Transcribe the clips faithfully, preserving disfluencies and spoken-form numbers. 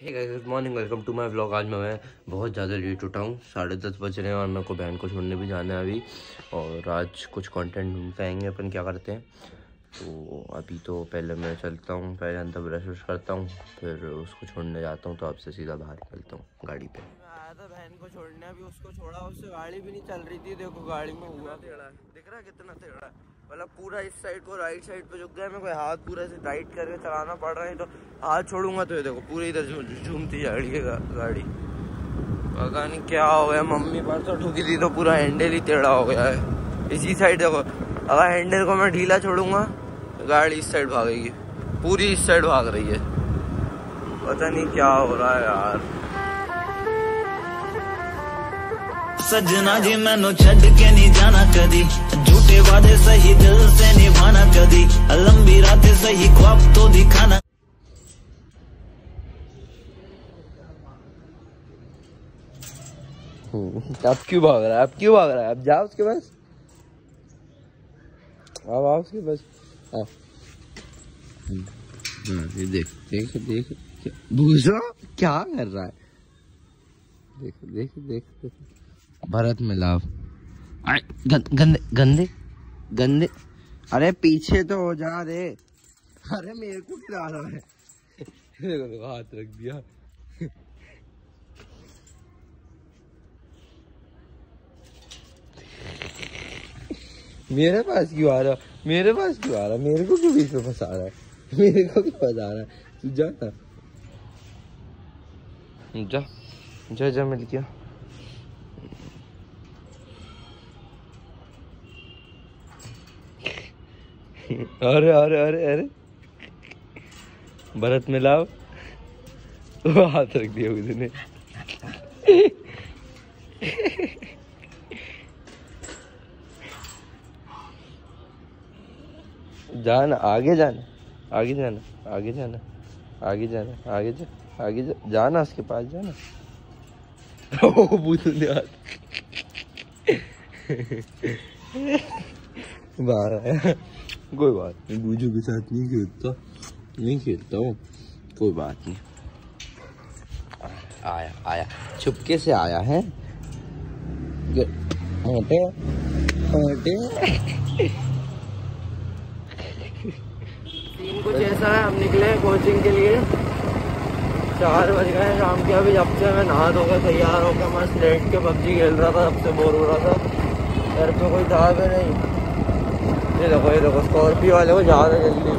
Good morning, welcome to my vlog. आज मैं बहुत ज़्यादा लेट उठा हूँ, साढ़े दस बज रहे हैं और मेरे को बहन को छोड़ने भी जाना है अभी। और आज कुछ कंटेंट ढूंढते आएंगे अपन, क्या करते हैं। तो अभी तो पहले मैं चलता हूँ, पहले अंदर ब्रश व्रश करता हूँ, फिर उसको छोड़ने जाता हूँ। तो आपसे सीधा बाहर निकलता हूँ गाड़ी पे। मैं आया था बहन को छोड़ने, अभी उसको छोड़ा, उससे गाड़ी भी नहीं चल रही थी। देखो गाड़ी में हुआ टेढ़ा, दिख रहा है कितना टेढ़ा है। मतलब पूरा इस साइड को राइट साइड पे झुक गया। मेरे को हाथ पूरा ऐसे टाइट करके चलाना पड़ रहा है, तो हाथ छोड़ूंगा तो ये देखो पूरी इधर झूमती जा रही है गाड़ी। पता नहीं क्या हो गया, मम्मी परसों ठुकी थी तो पूरा हैंडल ही टेढ़ा हो गया है। इसी साइड देखो, अगर हैंडल को मैं ढीला छोड़ूंगा गाड़ी इस साइड भागेगी, पूरी इस साइड भाग रही है। पता नहीं क्या हो रहा है यार। सजना जी मैनू छड़ के नहीं जाना कदी, झूठे वादे सही दिल से निभाना कदी, लंबी रातें सही ख्वाब तो दिखाना। अब क्यों भाग रहा है, अब क्यों भाग रहा है? अब जाओ उसके पास, अब आओ उसके पास। ये देख देख देख भूसा क्या कर रहा है। देख देख देख देख भरत मिलाप। गंदे गंदे गंदे। अरे पीछे तो हो जा रे। अरे मेरे को गिरा रहा है। देखो हाथ रख दिया। मेरे पास क्यों आ रहा, मेरे पास क्यों आ रहा, मेरे को क्यों बीच में फंसा रहा है, मेरे को क्यों फंसा रहा है। तू जा ना, जा जा जा मिल गया। अरे अरे अरे अरे भरत मिलाओ। हाथ रख दिया उसने। जाना आगे, जाना आगे, जाना आगे, जाना आगे, जाना आगे, जा आगे, जा जाना उसके पास जाना। ओ बूझने हाथ बाहर आया। कोई बात नहीं, बूझू के साथ नहीं खेलता, नहीं खेलता हूँ, कोई बात नहीं। आया आया चुपके से आया है। हटे हटे। सीन कुछ ऐसा है, हम निकले कोचिंग के लिए, चार बज गए शाम के। अभी जब से मैं नहा धोकर तैयार होकर मस्त लेट के पबजी खेल रहा था, तब से बोर हो रहा था। घर पे कोई था भी नहीं। ये देखो ये देखो स्कॉर्पियो वाले को जा रहे जल्दी।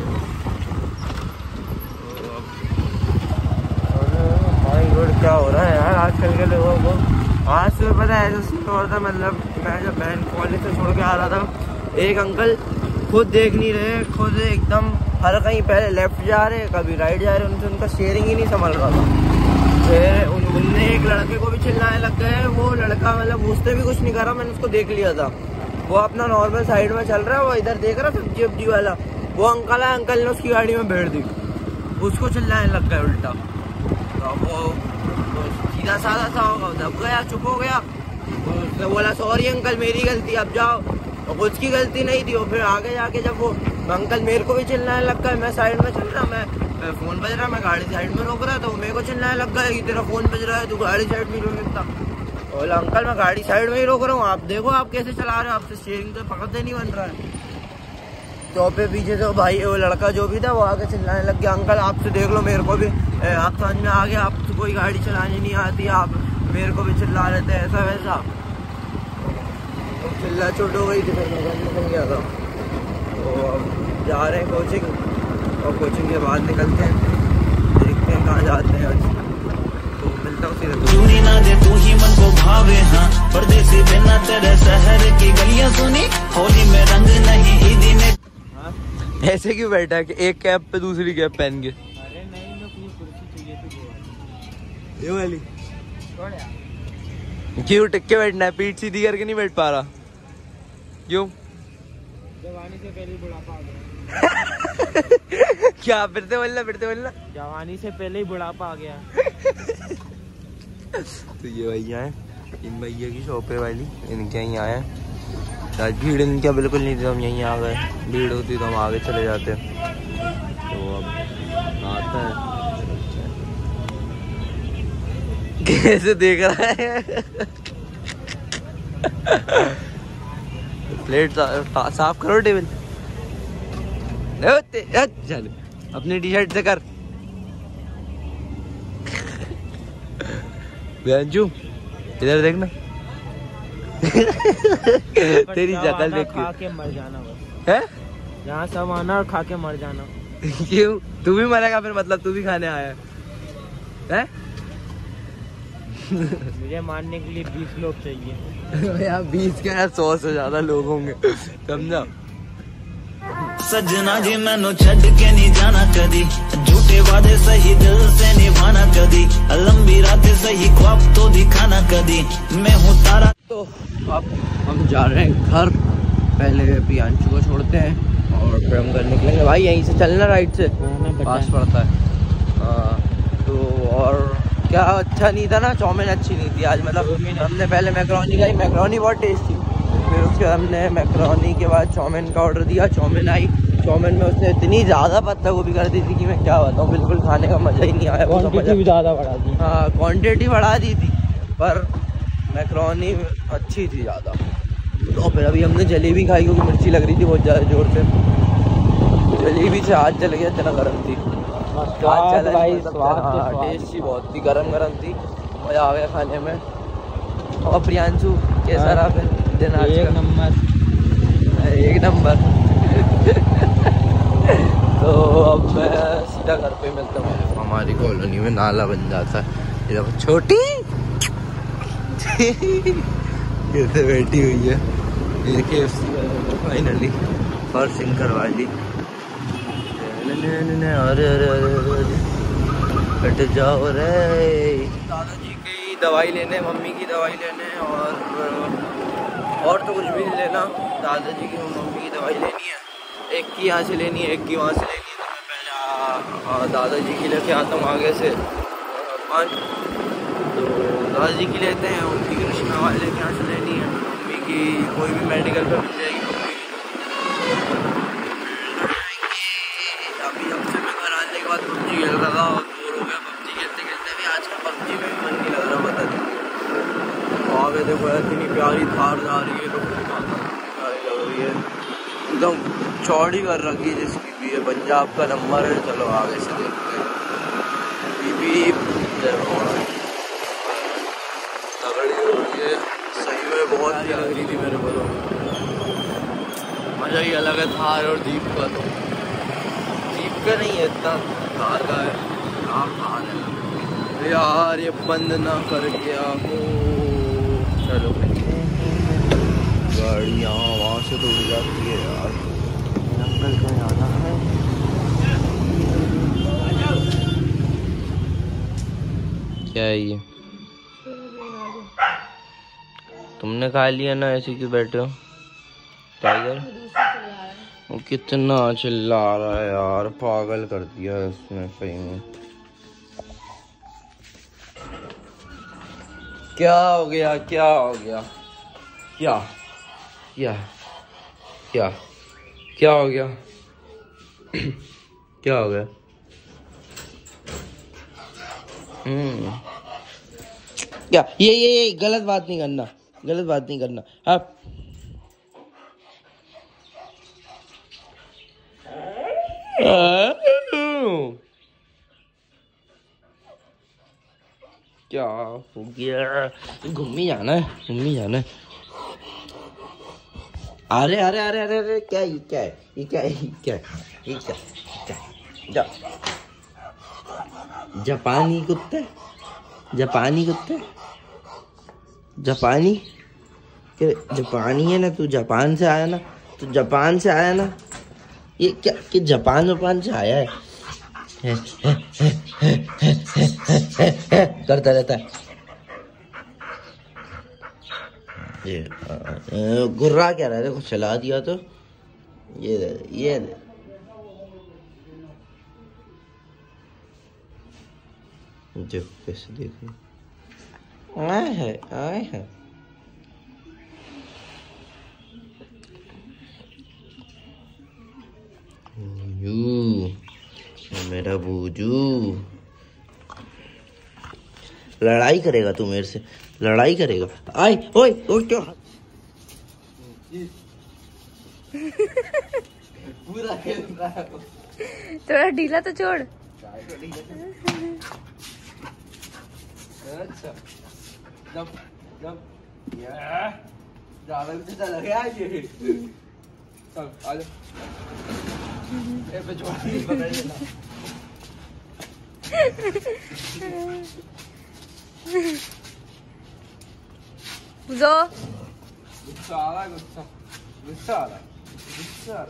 माय गॉड क्या हो रहा है यार आजकल के लोगों को। आज से पता है ऐसा सीन हो रहा था, मतलब मैं जब बहन कॉलेज से छोड़ के आ रहा था, एक अंकल खुद देख नहीं रहे, खुद एकदम हर कहीं पहले लेफ्ट जा रहे कभी राइट जा रहे, उनसे उनका शेयरिंग ही नहीं संभल रहा था। फिर उन, उनने एक लड़के को भी चिल्लाने लग गए। वो लड़का मतलब उससे भी कुछ नहीं करा, मैंने उसको देख लिया था, वो अपना नॉर्मल साइड में चल रहा है, वो इधर देख रहा सब्जी वब्जी वाला। वो अंकल है, अंकल ने उसकी गाड़ी में बैठ दी, उसको चिल्लाने लग गया उल्टा। तो वो तो सीधा साधा सा होगा, दब गया, चुप हो गया। उसने बोला सॉरी अंकल मेरी गलती, अब जाओ। और कुछ की गलती नहीं थी। और फिर आगे जाके जब वो अंकल मेरे को भी चिल्लाने लग गया, मैं साइड में चल रहा, मैं, मैं फोन बज रहा, मैं गाड़ी साइड में रोक रहा, तो मेरे को चिल्लाने लग गया कि तेरा फोन बज रहा है, तू गाड़ी साइड में रोक सकता। बोला अंकल मैं गाड़ी साइड में ही रोक रहा हूँ, आप देखो आप कैसे चला रहे हो, आपसे स्टीयरिंग तो पकड़ते नहीं बन रहा है। तो फिर पीछे से भाई वो लड़का जो भी था वो आके चिल्लाने लग गया, अंकल आपसे देख लो मेरे को भी, आप समझ में आ गया, आपको कोई गाड़ी चलानी नहीं आती, आप मेरे को भी चिल्ला रहे थे ऐसा वैसा। तो चिल्ला चोट हो गई थी, फिर मैं निकल गया था। तो अब जा रहे हैं कोचिंग, और कोचिंग के बाद निकलते हैं, देखते हैं कहाँ जाते हैं आज। चूड़ी ना दे तू ही मन को भावे, हाँ परदेसी बिना तेरे शहर की गलियां सुनी, होली में रंग नहीं ईदी में। ऐसे क्यों बैठा है कि एक कैप पे दूसरी कैप पहन के? अरे नहीं, मैं कुछ कुर्सी चाहिए थी ये वाली। क्यों टिक के बैठना है, पीठ सीधी करके नहीं बैठ पा रहा क्यों? जवानी से पहले बुढ़ापा आ गया। क्या फिरते बोलना फिरते बोलना जवानी से पहले ही बुढ़ापा आ गया। तो ये भैया है, इन भैया की शॉप है वाली, इनके यहाँ आए हैं। आज भीड़ इनका बिल्कुल नहीं थी, हम यहीं आ गए। भीड़ होती तो हम आगे चले जाते। तो अब आता है कैसे देख रहा है? प्लेट सा, साफ करो टेबल। चल अपनी टी शर्ट से कर। बेंजू इधर देखना। तेरी शक्ल देख खा के मर जाना बस है। यहाँ सब आना और खा के मर जाना। क्यों? तू भी मरेगा फिर, मतलब तू भी खाने आया है? मुझे मारने के लिए बीस लोग चाहिए। यार बीस के यार सौ से ज्यादा लोग होंगे, समझा? सजना जी मैनू छड़ के नहीं जाना कदी, झूठे वादे सही दिल से निभाना कदी, लंबी रातें सही ख्वाब तो दिखाना कदी, मैं हूँ तारा। तो अब हम जा रहे हैं घर। पहले प्रियांशु को छोड़ते हैं और फिर हम घर निकलेंगे। भाई यहीं से चलना, राइट से पास पड़ता है। हाँ तो और क्या अच्छा नहीं था ना, चाउमीन अच्छी नहीं थी आज। मतलब हमने पहले मैकरोनी खाई, मैकरोनी बहुत टेस्टी। फिर उसके बाद हमने मैकरोनी के बाद चाउमीन का ऑर्डर दिया। चाउमीन आई, चाउमीन में उसने इतनी ज़्यादा पत्ता गोभी कर दी थी कि मैं क्या बताऊँ, बिल्कुल खाने का मज़ा ही नहीं आया। क्वांटिटी भी ज़्यादा बढ़ा दी। हाँ क्वांटिटी बढ़ा दी थी, पर मैकरोनी अच्छी थी ज़्यादा। तो फिर अभी हमने जलेबी खाई क्योंकि मिर्ची लग रही थी बहुत ज़्यादा ज़ोर से। जलेबी से हाथ जल गया, इतना गर्म थी। स्वाद भाई, स्वाद तो हाँ स्वाद। टेस्टी बहुत थी, गरम गरम थी, मज़ा आ गया खाने में। और प्रियांशु कैसा रहा फिर दिन आज एक का? नंबर एक नंबर। तो अब मैं सीधा घर पे मिलता हूँ। हमारी कॉलोनी में नाला बन जाता है। ये देखो छोटी कैसे बैठी हुई है। ये केएफसी फाइनली फर्शिंग करवा ली। अरे अरे अरे अरे हट जाओ रे। दादाजी की दवाई लेने, मम्मी की दवाई लेने और और तो कुछ भी नहीं लेना। दादाजी की और मम्मी की दवाई लेनी है। एक की यहाँ से लेनी है, एक की वहाँ से लेनी है। तो मैं पहले आ, आ, दादाजी की लेके आता हूँ आगे से पाँच। तो दादाजी की लेते हैं, उनकी कृष्णा वाले के यहाँ से लेनी है। मम्मी की कोई भी मेडिकल पे मिल जाएगी। अभी जब से मैं घर आने के बाद पबजी खेल रहा था और बोर हो गया पबजी खेलते खेलते। भी आज का पबजी में भी मन नहीं लग रहा, बता दी। आगे देखो इतनी प्यारी थार जा रही है, तो प्यारी लग रही है, एकदम चौड़ी कर रखी है जिसकी भी है। पंजाब का नंबर है। चलो आगे से देखते हैं। बीबी तगड़ी हो रही है, सही में बहुत अच्छी लग रही थी मेरे को। तो मज़ा ही अलग है थार और दीप का। तो दीप का नहीं है इतना, थार का है। आप थार है यार, ये बंद ना कर गया हो। चलो गाड़ियाँ वहाँ से तो उड़ जाती है यार। अंकल को जाना है। क्या है ये? तुमने खा लिया ना, ऐसे क्यों बैठे हो? टाइगर वो कितना चिल्ला रहा है यार, पागल कर दिया उसने सही में। क्या हो गया, क्या हो गया, क्या क्या क्या क्या हो गया? क्या हो गया? हम्म क्या? ये ये ये गलत बात नहीं करना, गलत बात नहीं करना। आप क्या हो गया? घूमी जाना है, घूमी जाना है। अरे अरे अरे अरे अरे क्या ये क्या है? ये क्या है? ये क्या है? ये क्या क्या जा जापानी कुत्ते, जापानी कुत्ते, जापानी के जापानी है ना तू? जापान से आया ना तू? जापान से आया ना? ये क्या कि जापान जापान से आया है? है, है, है, है, है, है, है, है, करता रहता है ये। गुर्रा क्या रहा है? देखो चला दिया तो ये दे, ये दे। देखो कैसे, देखो आए है, आए है। यू मेरा बूजू। लड़ाई करेगा तू मेरे से, लड़ाई करेगा। आई ओए ओए क्या पूरा खेल रहा है। थोड़ा ढीला तो छोड़। अच्छा जब जब ज्यादा भी चला गया ये। चल आ जा। ए पे छोड़ नहीं पकड़ लेना। बुझो गुस्सा आ रहा है, गुस्सा गुस्सा आ रहा है, गुस्सा आ रहा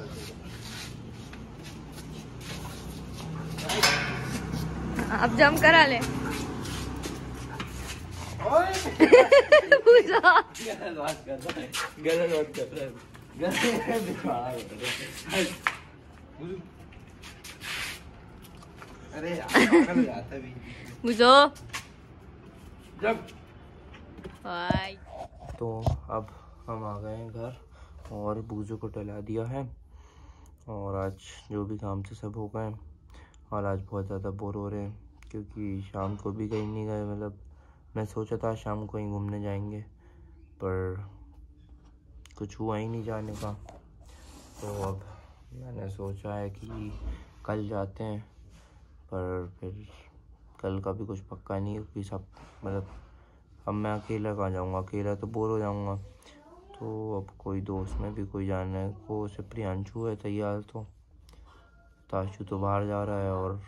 है। अब जम करा ले। गलत बात कर रहा है, गलत बात कर रहा है, गलत। अरे यार जाता भी बुझो जब। हाय तो अब हम आ गए हैं घर और बूजू को टहला दिया है और आज जो भी काम से सब हो गए और आज बहुत ज़्यादा बोर हो रहे हैं क्योंकि शाम को भी कहीं नहीं गए। मतलब मैं सोचा था शाम को ही घूमने जाएंगे पर कुछ हुआ ही नहीं जाने का। तो अब मैंने सोचा है कि कल जाते हैं पर फिर कल का भी कुछ पक्का नहीं क्योंकि सब मतलब अब मैं अकेला कहाँ जाऊँगा, अकेला तो बोर हो जाऊँगा। तो अब कोई दोस्त में भी कोई जाना है को से प्रियांशु है तैयार, तो ताशु तो बाहर जा रहा है और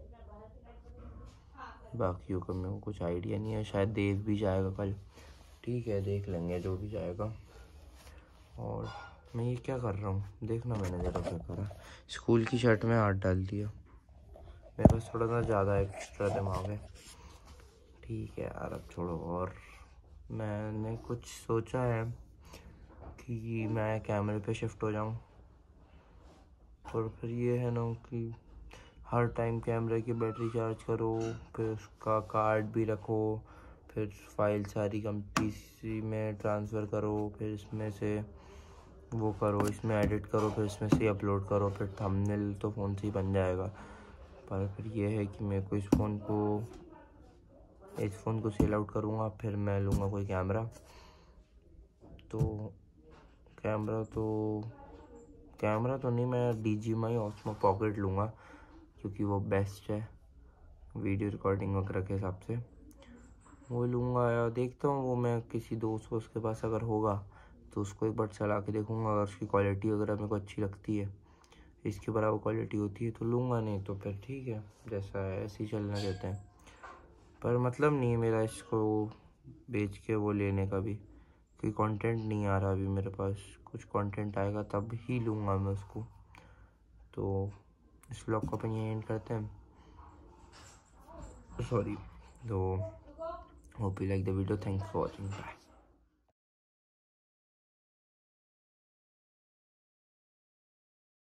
बाकियों का मेरे को कुछ आइडिया नहीं है। शायद देव भी जाएगा कल, ठीक है देख लेंगे जो भी जाएगा। और मैं ये क्या कर रहा हूँ देखना, मैंने ज़रा क्या करा, स्कूल की शर्ट में हाथ डाल दिया। मेरे पास थोड़ा सा ज़्यादा एक्स्ट्रा दिमाग है। ठीक है यार अब छोड़ो। और मैंने कुछ सोचा है कि मैं कैमरे पे शिफ्ट हो जाऊं और फिर ये है ना कि हर टाइम कैमरे की बैटरी चार्ज करो, फिर उसका कार्ड भी रखो, फिर फाइल सारी कम पीसी में ट्रांसफ़र करो, फिर इसमें से वो करो, इसमें एडिट करो, फिर इसमें से अपलोड करो, फिर थंबनेल तो फ़ोन से ही बन जाएगा। पर फिर ये है कि मेरे को इस फ़ोन को इस फ़ोन को सेल आउट करूँगा, फिर मैं लूँगा कोई कैमरा। तो कैमरा तो कैमरा तो नहीं, मैं D G M I Osmo Pocket लूँगा क्योंकि वो बेस्ट है वीडियो रिकॉर्डिंग वगैरह के हिसाब से, वो लूँगा। या देखता हूँ वो मैं किसी दोस्त को उसके पास अगर होगा तो उसको एक बार चला के देखूँगा। अगर उसकी क्वालिटी वगैरह मेरे को अच्छी लगती है, इसके बराबर क्वालिटी होती है तो लूँगा, नहीं तो फिर ठीक है जैसा है ऐसे ही चलना देते हैं। पर मतलब नहीं है मेरा इसको बेच के वो लेने का भी, कोई कंटेंट नहीं आ रहा अभी मेरे पास। कुछ कंटेंट आएगा तब ही लूँगा मैं उसको। तो इस व्लॉग को अपन यहीं एंड करते हैं, सॉरी। तो hope you like the video, thanks for watching, bye.